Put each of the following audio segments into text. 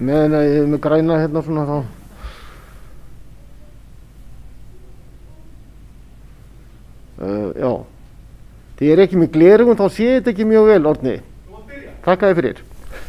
Meðan ég er með græna hérna svona þá. Já. Þegar ég er ekki með gleraugun þá sé ég þetta ekki mjög vel, Árni. Takk að þið fyrir.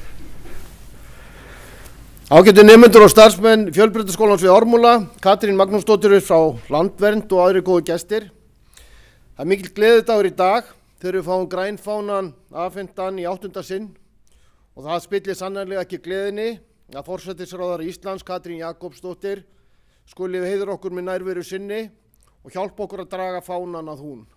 Ágætu nemendur og starfsmenn Fjölbrautaskólans við Ármúla, Katrín Magnúsdóttir frá Landvernd og aðrir góðu gestir. Það er mikill gleðidagur í dag þegar við fáum grænfánan afhentan í 8. sinn og það spillir sannarlega ekki gleðinni að forsætisráðherra Íslands, Katrín Jakobsdóttir, skuli heiðra okkur með nærveru sinni og hjálpa okkur að draga fánan að hún.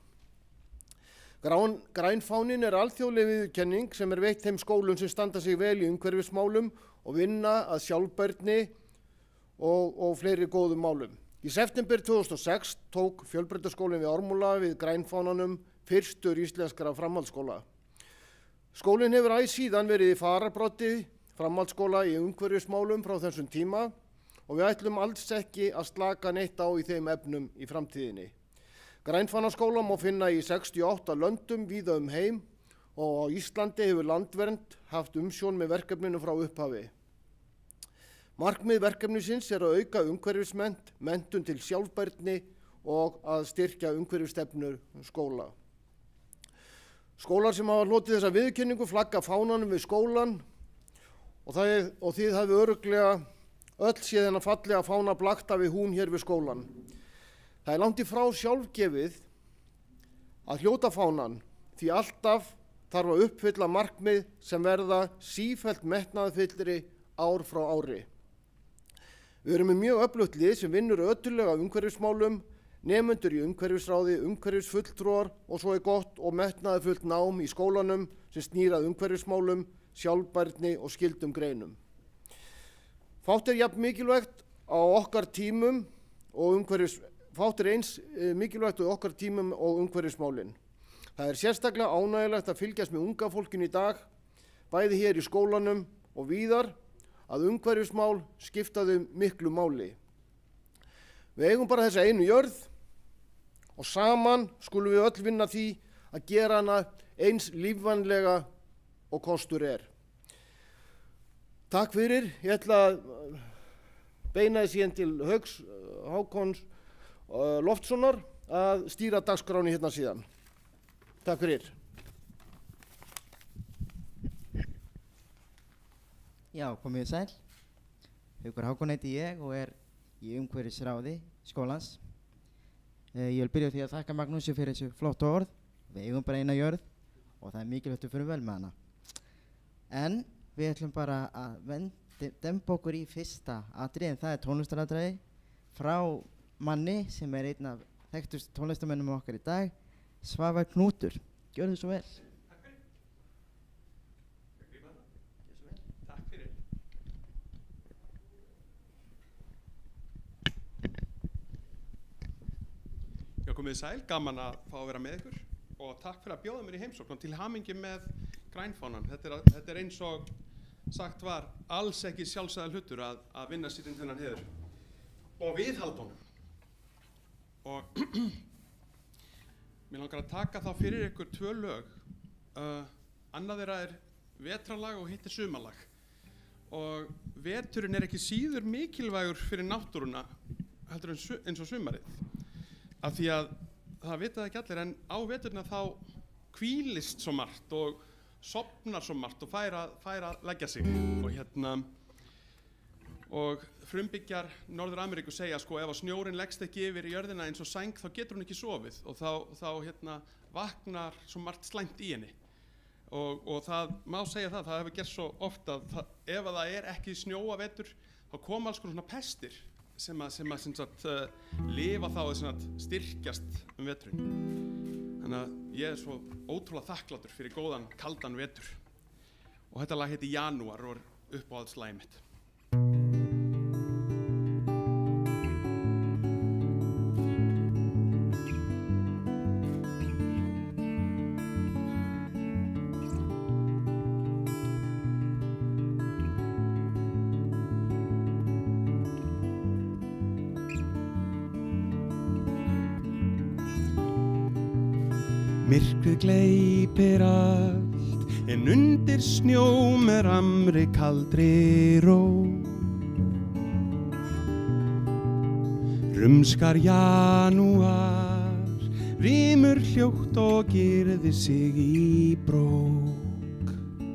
Grænfánin er alþjóðleg viðurkenning sem er veitt þeim skólum sem standa sig vel í umhverfismálum og vinna að sjálfbærni og fleiri góðum málum. Í september 2006 tók Fjölbrautaskólinn við Ármúla við grænfánanum fyrstur íslenskra framhaldsskóla. Skólinn hefur æ síðan verið í fararbroddi framhaldsskóla í umhverfismálum frá þessum tíma og við ætlum alls ekki að slaka neitt á í þeim efnum í framtíðinni. Grænfánaskóla má finna í 68 löndum víða heim og á Íslandi hefur Landvernd haft umsjón með verkefninu frá upphafi. Markmið verkefnisins er að auka umhverfismennt, menntun til sjálfbærni og að styrkja umhverfisstefnu skóla. Skólar sem hafa hlotið þessa viðurkenningu flagga fánanum við skólan og þið hafið örugglega öll séð þennan fallega fána blakta við hún hér við skólan. Það er langt í frá sjálfgefið að hljóta fánan því alltaf þarf að uppfylla markmið sem verða sífellt metnaðarfyllri ár frá ári. Við erum með mjög öflugt lið sem vinnur ötullega umhverfismálum, nemendur í umhverfisráði, umhverfisfulltrúar og svo er gott og metnaðarfullt nám í skólanum sem snýr að umhverfismálum, sjálfbærni og skyldum greinum. Fátt er jafn mikilvægt á okkar tímum og umhverfismálin. Það er sérstaklega ánægjulegt að fylgjast með unga fólkinu í dag, bæði hér í skólanum og víðar, að umhverfismál skipta þau miklu máli. Við eigum bara þessa einu jörð og saman skulum við öll vinna því að gera hana eins lífvænlega og kostur er. Takk fyrir. Ég ætla að beina því síðan til Hauks Hákons Loftssonar að stýra dagskráni hérna síðan. Takk fyrir. Já, komið sæl. Haukur Hákon heiti ég og er í umhverfisráði skólans. Ég vil byrja á því að þakka Magnúsi fyrir þessu flottu orð. Við eigum bara eina jörð og það er mikilvægt að fyrir vel með hana. En við ætlum bara að dempa okkur í fyrsta atriði, en það er tónlistaratriði frá manni sem er einn af þekktust tónlistarmönnum okkar í dag, Svavar Knútur. Gjörðu svo vel. Takk fyrir. Já, komið sæl, gaman að fá að vera með ykkur og takk fyrir að bjóða mér í heimsókn og til hamingju með grænfánan. Þetta er eins og sagt var alls ekki sjálfsagður hlutur að vinna sér inn þennan heiður og viðhalda honum. Og mér langar að taka þá fyrir ykkur 2 lög. Annað þeirra er vetralag og hitt er sumarlag. Og veturinn er ekki síður mikilvægur fyrir náttúruna heldur eins og sumarið. Af því að það vita það ekki allir, en á veturna þá hvílist svo margt og sofnar svo margt og fær að leggja sig. Og frumbyggjar Norður Ameríku segja sko ef að snjórinn leggst ekki yfir í jörðina eins og sæng þá getur hún ekki sofið og þá vaknar svo margt slæmt í henni. Og það má segja það hefur gerst svo oft að ef að það er ekki snjóa vetur þá koma alls konar svona pestir sem lifa þá að styrkjast veturinn. Þannig að ég er svo ótrúlega þakklátur fyrir góðan, kaldan vetur. Og þetta lag heitir Janúar og er uppáhaldslagið mitt. Myrkrið gleypir allt, en undir snjó með ramri kaldri ró. Rumskar janúar, rymur hljótt og gerði sig í brók.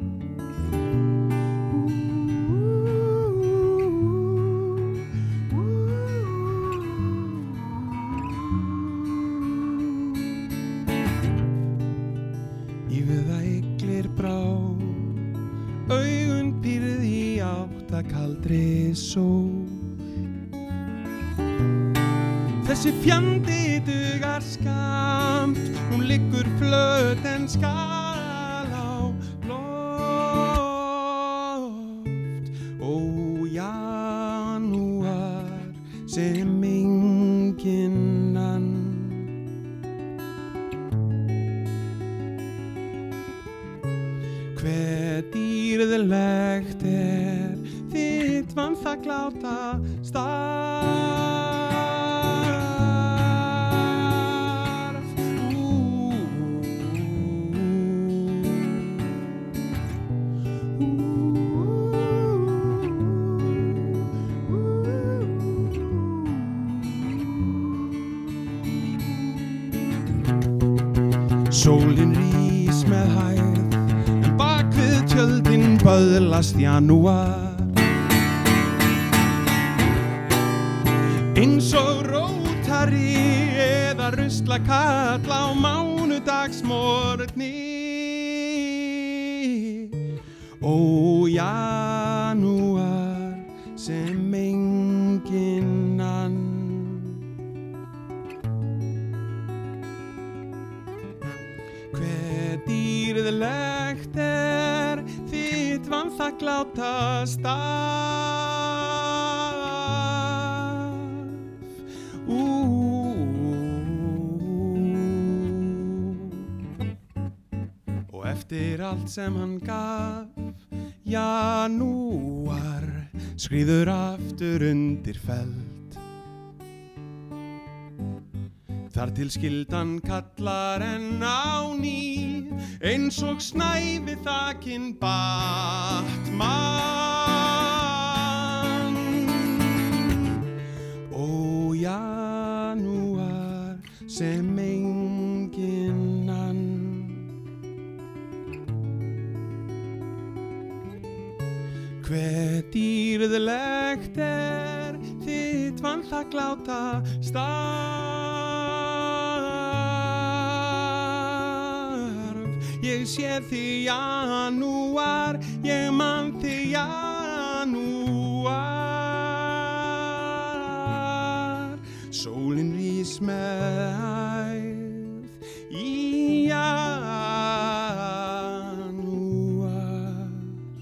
Yfir það yglir brá, augun pírð í átt að kaldri sól. Þessi fjandi dugar skamt, hún liggur flöt en skal á loft. Ó, janúar sem enginn ann. Hve dýrðlegt þitt vanþakkláta starf. Sólin rís með hægð, en bak við tjöldin böðlast janúar. Eins og rótari eða ruslakall á mánudagsmorgni. Ó, janúar sem enginn ann. Dýrðlegt þitt vanþakkláta starf. Og eftir allt sem hann gaf, janúar skríður aftur undir feld. Þar til skyldan kallar enn á ný, eins og snævi þakinn Batman. Ó, janúar sem enginn ann. Hve dýrðlegt þitt vanþakkláta starf. Ég sé þig janúar, ég man þig janúar. Sólin rís með hægð í janúar.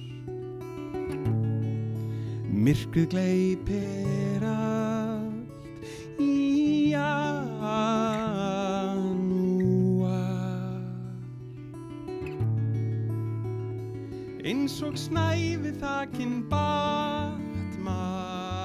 Myrkrið gleypir allt í janúar. Eins og snævi þakinn Batman.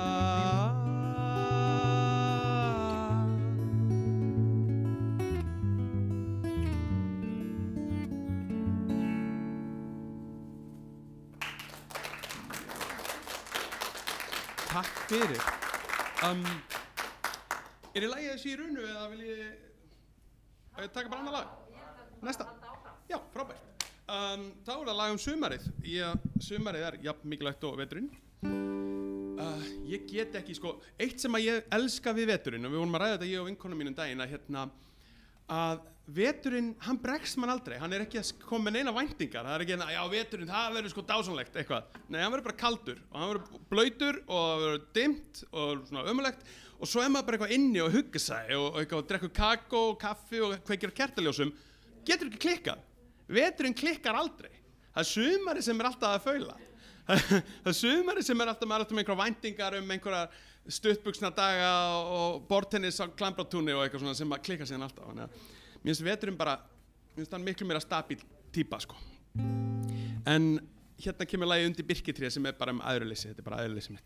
Takk fyrir. Er í lagi þessi í runu eða vil ég taka bara annað lag? Næsta? Já, frábært. Þá er það lag sumarið. Sumarið er jafn mikilvægt og veturinn. Ég get ekki, eitt sem að ég elska við veturinn, og við vorum að ræða þetta ég og vinkonum mínum daginn, að veturinn, hann bregst mann aldrei. Hann er ekki að koma með neina væntingar. Það er ekki já, veturinn, það verður dásamlegt eitthvað. Nei, hann verður bara kaldur og hann verður blautur og það verður dimmt og svona ömurlegt og svo er maður bara eitthvað inni og hugga sig og eitthvað og drekkur kakó og kaffi og kveikir á kertaljósum. Getur ekki klikkað. Veturinn klikkar aldrei. Það er sumarið sem er alltaf að faula. Það er sumarið sem er alltaf með einhverja væntingar einhverja stuttbuxna daga og bortennis á Klambratúni og eitthvað svona sem að klikka síðan alltaf. Þannig að mér finnst veturinn bara, mér finnst hann miklu meira stabíl típa, En hérna kemur lagið Undir birkitré sem er bara æðruleysi, þetta er bara æðruleysi mitt.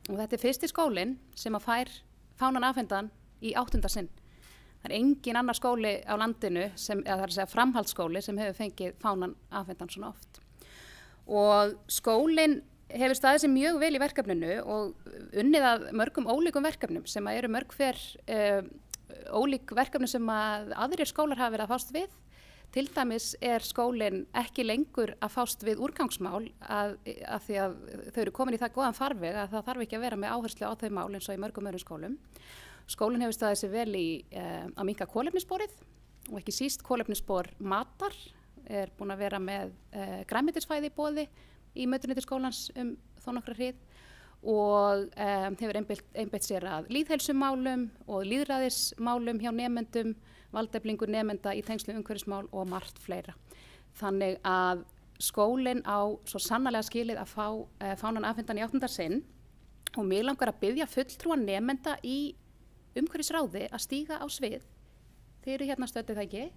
og þetta er fyrsti skólinn sem að fær fánan afhentan í 8. sinn. Það er engin annar skóli á landinu, það er að segja framhaldsskóli, sem hefur fengið fánan afhentan svona oft. Og skólinn hefur staðið sig mjög vel í verkefninu og unnið að mörgum ólíkum verkefnum sem að eru mörg hver ólík verkefni sem að aðrir skólar hafa verið að fást við. Til dæmis er skólinn ekki lengur að fást við úrgangsmál af því að þau eru komin í það góðan farveg að það þarf ekki að vera með áherslu á þau mál eins og í mörgum öðrum skólum. Skólinn hefur staðið sig vel í að minnka kolefnissporið og ekki síst kolefnisspor matar, er búin að vera með grænmetisfæði í boði í mötuneyti skólans þó nokkra hríð og hefur einbeitt sér að lýðheilsumálum og lýðræðismálum hjá nemendum, valdeflingu nemenda í tengslu umhverfismál og margt fleira. Þannig að skólinn á svo sannarlega skilið að fá fánan afhentan í 8. sinn og mig langar að biðja fulltrúa nemenda í umhverfisráði að stíga á svið. Þið eru hérna stöddið það ekki?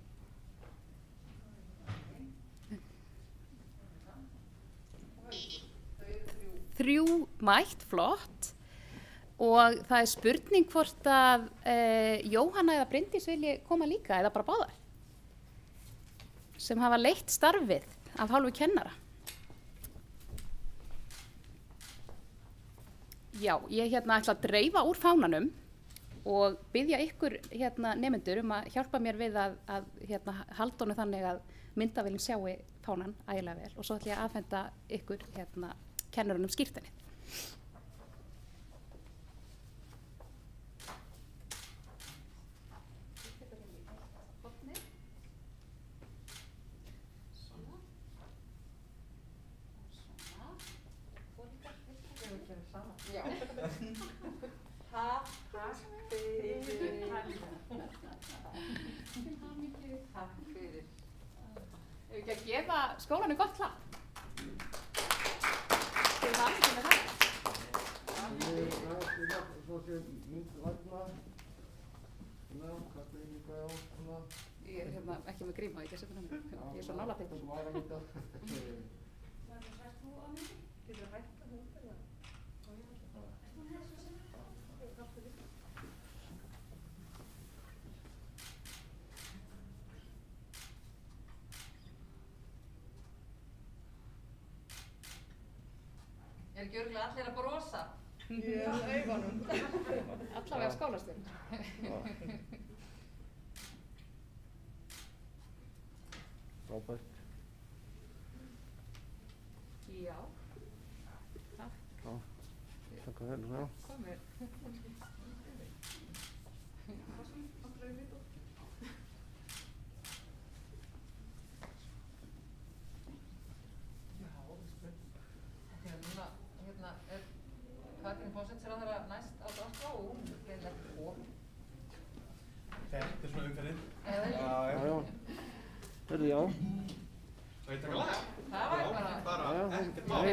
Þrjú mætt, flott. Og það er spurning hvort að Jóhanna eða Bryndís vilji koma líka eða bara báðar sem hafa leitt starfið af hálfu kennara. Já, ég ætla að dreifa úr fánanum og biðja ykkur nemendur að hjálpa mér við að halda honum þannig að myndavélinn sjáu fánan ægilega vel og svo ætla ég að afhenda ykkur kennurunum skírteinið. Ef ekki að gefa skólanum gott klapp. Til hamingju með það. Ég er ekki með gríma, ekki að setja hann. Ég er svo nálægt þetta. Er ekki örugglega allir að brosa? Já, augunum. Allavega skólastund. Frábært. Já. Takk. Já, takk að hérna, já. Komið. Katrín forsætisráðherra næst á dagskrá og hún er greinilegt og. Þetta er svona umferðin. Já. Hörðu, já. Svo ég taka lag? Það var bara ekkert mál.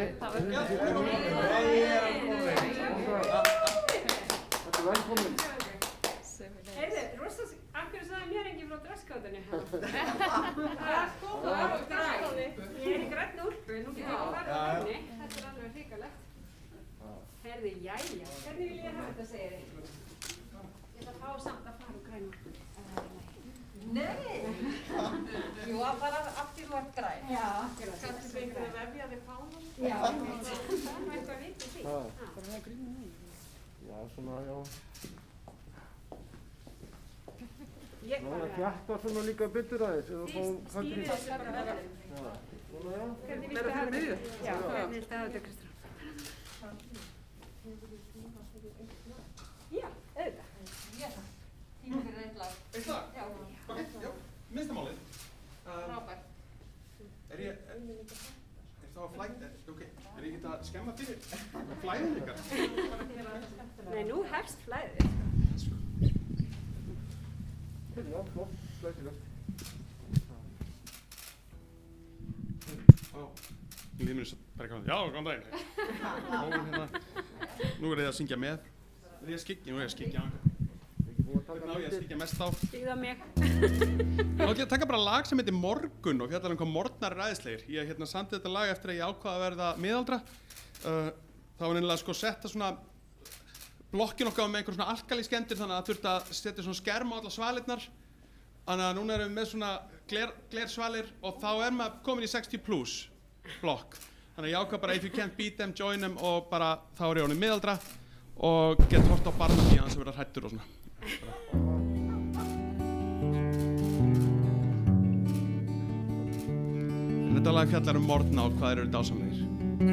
Þetta er velkomin. Heyrðu, rosa, af hverju sagði mér enginn frá dresskátunni? Það er græn. Ég er í grænni úlpu, nú getur ég að fara á henni. Þetta er alveg hrikalegt. Heyrðu, jæja. Hvernig vil ég hafa þetta, segir þið? Ég ætla að fá samt að fara úr græn úlpu. Nei! Jú, að fara aftur þú ert græn. Já, akkurat. Kannski fengið að vefja þig fánum. Já, það er nú eitthvað vitið því. Bara það gríma. Já, svona, já. Ég Það bara... þjáttar svona líka betur aðeins. Skýrið þessu bara vefjum. Já, svona, já. Hvernig viltu hafa þetta? Já, hvernig viltu hafa þetta, Kristrún? Já, auðvitað. Tími fyrir eitt lag. Eitt lag? Já. Ok, já. Minnstamálið. Frábært. Er það að flæða? Ok, er ég ekki að skemma fyrir flæðin ykkar? Nei, nú hefst flæðið. Já, flott, glæsilegt. Við munum bara ekki að já, góðan daginn. Nú er ég að syngja með. Nú er ég að skikja Hvernig á ég að skikja mest á? Stígða mig. Nú ætlum ég að taka bara lag sem heitir Morgun og fjallar hvað morgnar er æðislegir. Ég samdi þetta lag eftir að ég ákvaða að verða miðaldra. Það var nefnilega setta svona blokkin okkar var með einhver svona alkalískemmdir þannig að það þurfti að setja svona skerm á alla svalirnar. Þannig að núna erum við með svona glersvalir og þá maður komin í 60 plus blokk. Þannig að ég ákvað bara if you can't beat them, join them og bara þá ég honum miðaldra og get hort á Barnaby hans sem verða hrættur og svona. En þetta lag fjallar morgna og hvað eru dásamlegir.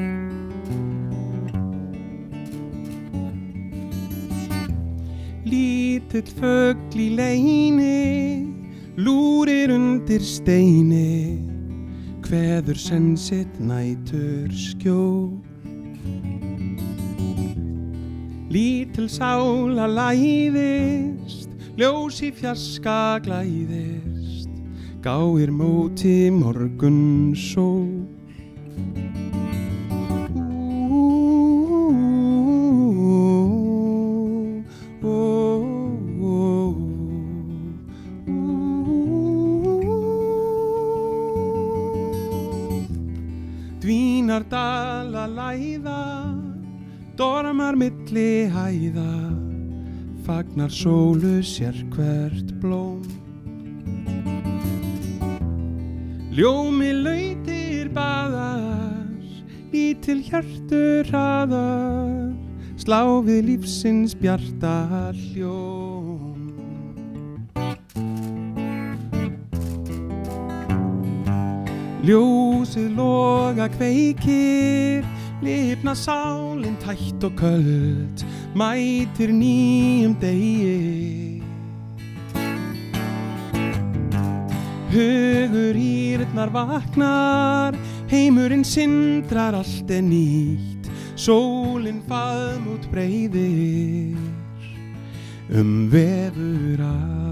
Lítill fugl í leini lúrir undir steini kveður senn sitt nætur skjól. Lítil sála læðist, ljós í fjarska glæðist, gáir móti morgun sól. Dvínar dala læða, dormar milli hæða, fagnar sólu sérhvert blóm. Ljómi lautir baðar, lítil hjörtur hraðar, slá við lífsins bjarta hljóm. Ljósið loga kveikir, lifna sálin tætt og köld, mætir nýjum degi. Hugur írnar vaknar, heimurinn sindrar allt nýtt, sólin faðmút breiðir, vefur allt.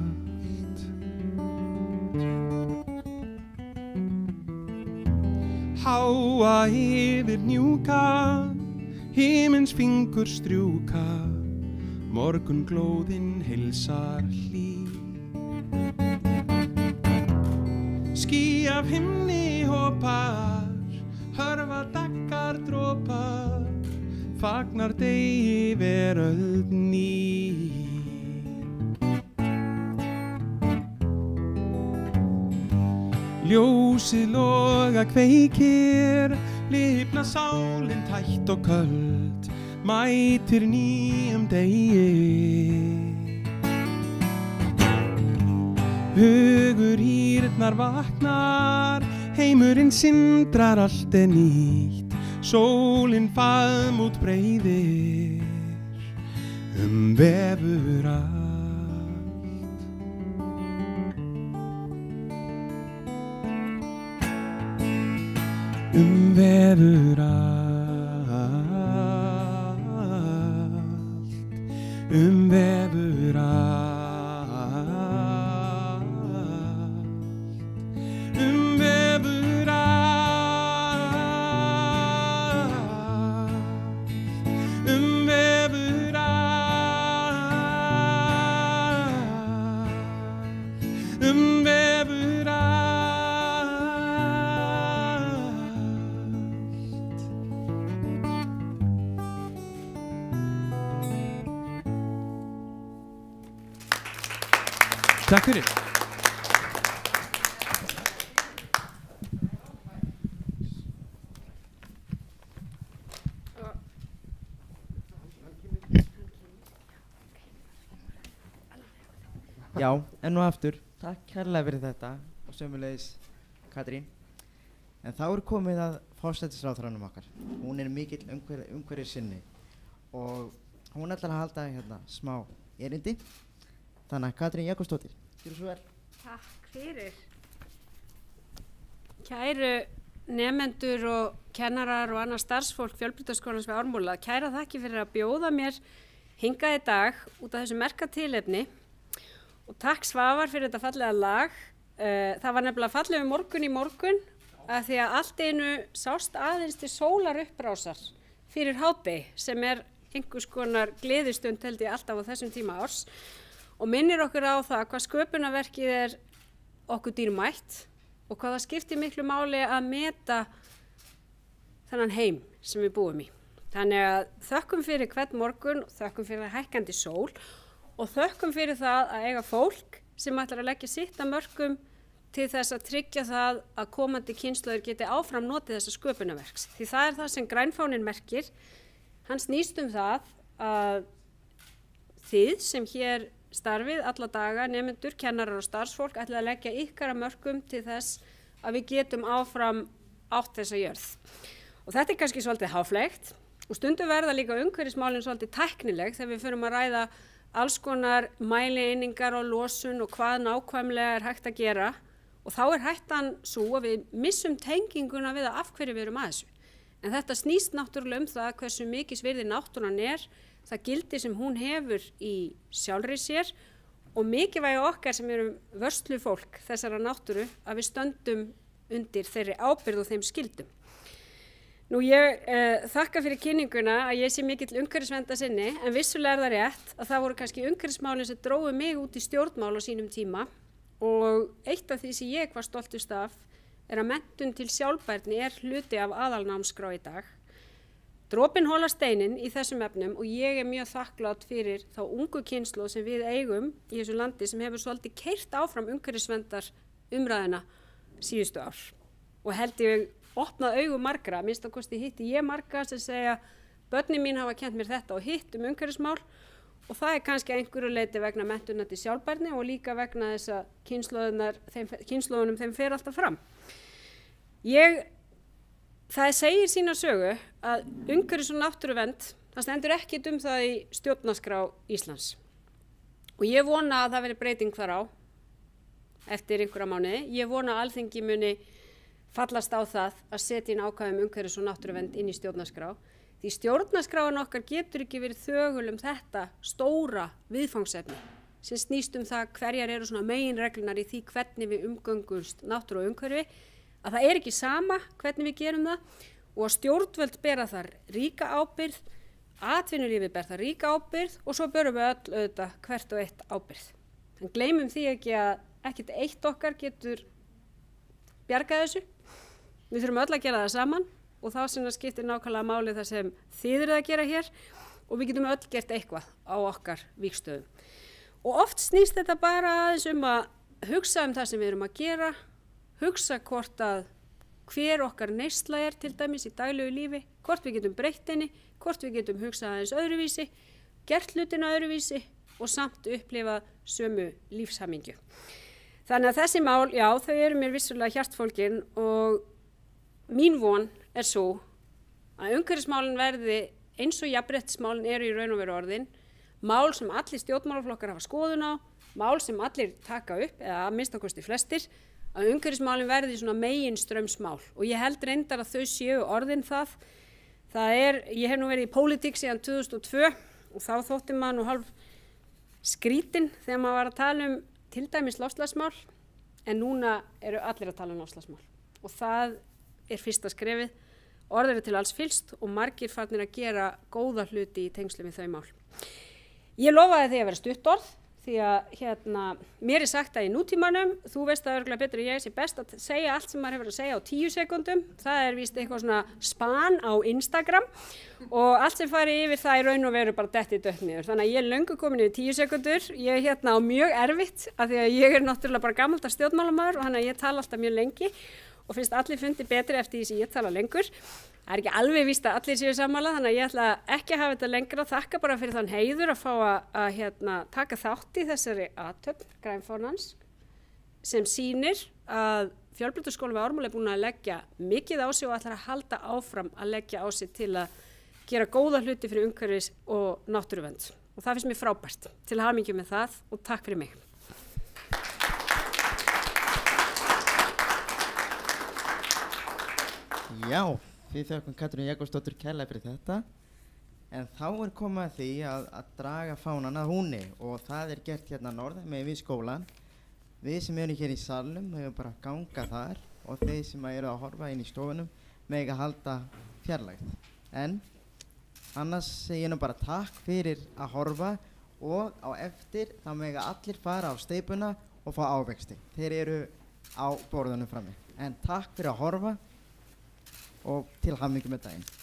Háa yfir hnjúka, himins fingur strjúka, morgun glóðin heilsar hlý. Ský af himni hopar, hörfa daggar dropar, fagnar degi veröld ný. Ljósið loga kveikir, lifna sálin tætt og köld, mætir nýjum degi. Hugur írnar vaknar, heimurinn sindrar allt nýtt, sólin faðmút breiðir, vefur allt. Vefur allt, vefur allt, vefur allt, vefur allt, vefur allt. Takk fyrir. Já, enn og aftur, takk kærlega fyrir þetta og sömuleiðis Katrín. En þá komið að forsætisráðherranum okkar. Hún mikill umhverfissinni og hún ætlar að halda hérna smá erindi. Þannig að Katrín Jakobsdóttir, gjörðu svo vel. Takk fyrir. Kæru nemendur og kennarar og annað starfsfólk Fjölbrautaskólans við Ármúla, kæra þakki fyrir að bjóða mér hingað í dag út af þessu merka tilefni og takk Svavar fyrir þetta fallega lag. Það var nefnilega fallegur morgun í morgun af því að allt einu sást aðeins til sólar upprásar fyrir hádegi sem einhvers konar gleðistund held ég alltaf á þessum tíma árs. Og minnir okkur á það hvað sköpunarverkið okkur dýrmætt og hvað það skiptir miklu máli að meta þennan heim sem við búum í. Þannig að þökkum fyrir hvern morgun, þökkum fyrir hækkandi sól og þökkum fyrir það að eiga fólk sem ætlar að leggja sitt að mörkum til þess að tryggja það að komandi kynslóðir geti áfram notið þessa sköpunarverks. Því það er það sem grænfáninn merkir. Hann snýst það að þið sem hér starfið alla daga, nemendur, kennarar og starfsfólk ætla að leggja ykkar að mörkum til þess að við getum áfram átt þessa jörð. Og þetta er kannski svolítið háfleygt og stundum verða líka umhverfismálin svolítið tæknileg þegar við förum að ræða alls konar mælieiningar og losun og hvað nákvæmlega er hægt að gera og þá er hættan svo að við missum tenginguna við af hverju við erum að þessu. En þetta snýst náttúrulega það hversu mikils virði náttúran er, það gildi sem hún hefur í sjálfri sér og mikilvægi okkar sem erum vörslufólk þessara náttúru að við stöndum undir þeirri ábyrgð og þeim skildum. Nú ég þakka fyrir kynninguna að ég sé mikill umhverfisverndarsinni en vissulega er það rétt að það voru kannski umhverfismálin sem drógu mig út í stjórnmál á sínum tíma og eitt af því sem ég var stoltust af er að menntun til sjálfbærni er hluti af aðalnámskrá í dag. Dropinn holar steininn í þessum efnum og ég er mjög þakklátt fyrir þá ungu kynslóð sem við eigum í þessu landi sem hefur svolítið keyrt áfram umhverfisverndar umræðina síðustu ár og held ég opnað augu margra, minnst að kosti hitti ég marga sem segja börnin mín hafa kennt mér þetta og hitt umhverfismál og það er kannski einhverju leyti vegna menntunar til sjálfbærni og líka vegna þess að kynslóðunum þeim fer alltaf fram. Það segir sína sögu að umhverfis- og náttúruvernd, það stendur ekkert það í stjórnarskrá Íslands og ég vona að það veri breyting þar á eftir einhverja mánuði. Ég vona að Alþingi muni fallast á það að setja inn ákvæði umhverfis- og náttúruvernd inn í stjórnarskrá. Því stjórnarskráin okkar getur ekki verið þögul þetta stóra viðfangsefni sem snýst það hverjar eru svona meginreglunar í því hvernig við umgöngumst náttúru og umhverfi, að það er ekki sama hvernig við gerum það og að stjórnvöld bera þar ríka ábyrgð, atvinnulífið ber þar ríka ábyrgð og svo berum við öll auðvitað hvert og eitt ábyrgð. En gleymum því ekki að ekkert eitt okkar getur bjargað þessu. Við þurfum öll að gera það saman og þá sem það skiptir nákvæmlega máli það sem þið eruð að gera hér og við getum öll gert eitthvað á okkar vígstöðum. Og oft snýst þetta bara aðeins að hugsa það sem við erum að gera, hugsa hvort að hver okkar neysla er til dæmis í daglegu lífi, hvort við getum breytt henni, hvort við getum hugsað aðeins öðruvísi, gert hlutina öðruvísi og samt upplifað sömu lífshamingju. Þannig að þessi mál, já, þau eru mér vissulega hjartfólgin og mín von er svo að umhverfismálin verði eins og jafnréttismálin eru í raun og veru orðin, mál sem allir stjórnmálaflokkar hafa skoðun á, mál sem allir taka upp, eða að minnsta kosti flestir, að umhverfismálin verði svona meginstraumsmál og ég held reyndar að þau séu orðin það. Ég hef nú verið í pólitík síðan 2002 og þá þótti maður nú hálf skrítin þegar maður var að tala til dæmis loftslagsmál en núna eru allir að tala loftslagsmál og það er fyrsta skrefið. Orð eru til alls fylst og margir farnir að gera góða hluti í tengslum við þau mál. Ég lofaði því að vera stuttorð því að mér er sagt að í nútímanum, þú veist það örugglega betur en ég, sé best að segja allt sem maður hefur að segja á 10 sekúndum. Það er víst eitthvað svona span á Instagram og allt sem fari yfir það í raun og veru bara dettið dött niður. Þannig að ég er löngu komin yfir 10 sekúndur. Ég er á mjög erfitt af því að ég er náttúrulega bara gamaldags stjórnmálamaður og þannig að ég tala alltaf mjög lengi og finnst allir fundi betri eftir því sem ég tala lengur. Það er ekki alveg víst að allir séu sammála þannig að ég ætla ekki að hafa þetta lengra. Þakka bara fyrir þann heiður að fá að taka þátt í þessari athöfn grænfánans sem sýnir að Fjölbrautaskólinn við Ármúla er búin að leggja mikið á sig og ætlar að halda áfram að leggja á sig til að gera góða hluti fyrir umhverfis og náttúruvernd. Og það finnst mér frábært. Til hamingju með það og takk fyrir mig. Já, við þökkum Katrínu Jakobsdóttur kærlega fyrir þetta. En þá er komið að því að draga fánan að húni og það er gert hérna norð með við skólan. Við sem erum hér í salnum höfum bara að ganga þar og þeir sem eru að horfa inn í stofunum mega halda fjarlægt. En annars segi ég nú bara takk fyrir að horfa og á eftir þá mega allir fara á steipuna og fá ávexti. Þeir eru á borðunum frammi. En takk fyrir að horfa og til hamingju með daginn.